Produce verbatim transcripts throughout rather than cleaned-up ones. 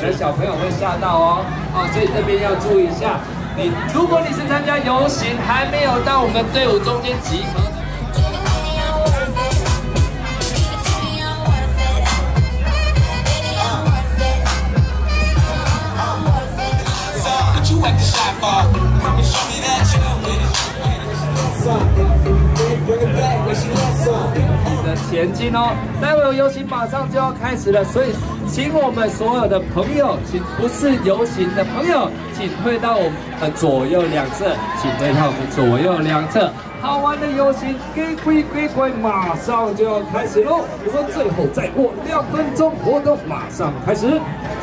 的小朋友会吓到哦。哦，所以这边要注意一下。你如果你是参加游行，还没有到我们队伍中间集合。 的前进哦，待会游行马上就要开始了，所以请我们所有的朋友，请不是游行的朋友，请退到我们的左右两侧，请退到我们左右两侧。好玩的游行，给鬼给鬼，马上就要开始喽！我们最后再过两分钟，活动马上开始。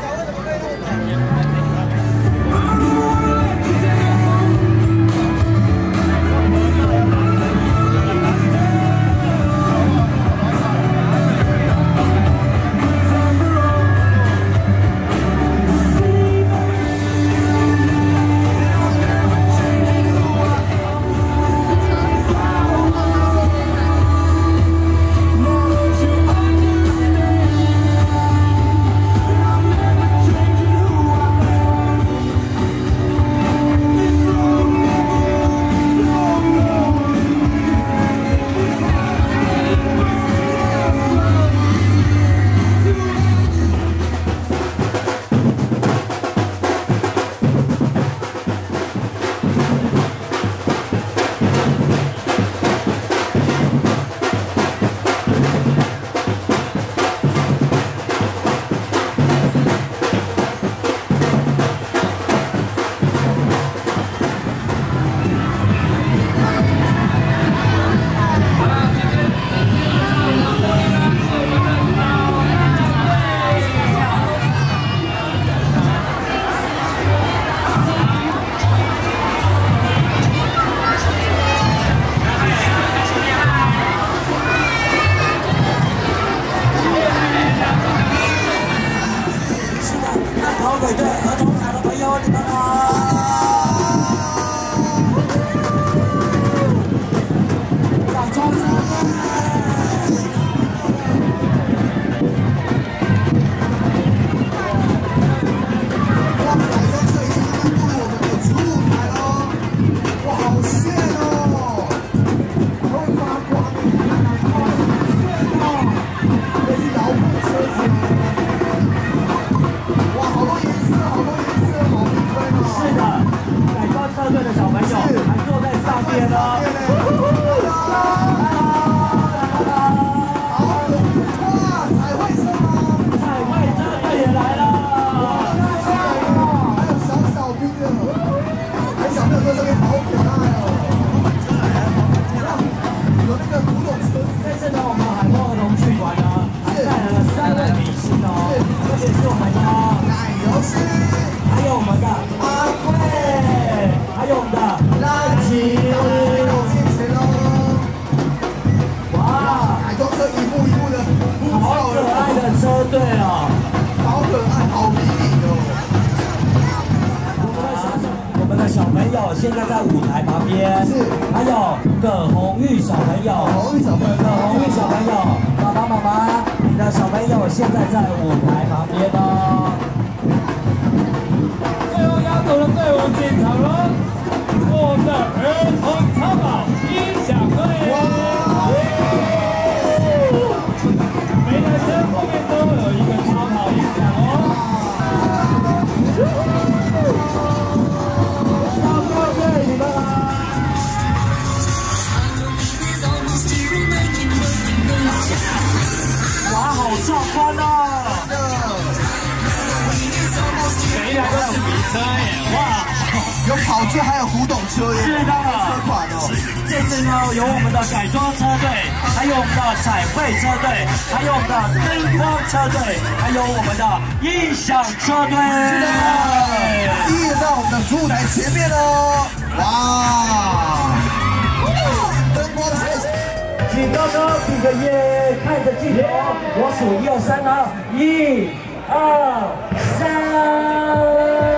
现在在舞台旁边，是还有葛红玉小朋友，红玉小朋友，葛红玉小朋友，爸爸妈妈，你的小朋友现在在舞台旁边哦。最后压轴的队伍进场了，我们的儿童超跑音响队，每台车后面都有一个超跑音响哦。 哇，好壮观哦！每一台都是名车耶！哇，有跑车，还有古董车耶！是的，车款哦。这次呢，有我们的改装车队，还有我们的彩绘车队，还有我们的灯光车队，还有我们的音响车队。是的，一直到我们的主舞台前面哦。哇！灯光车。 请高高比个耶，看着镜头，我数一二三啊，一、二、三。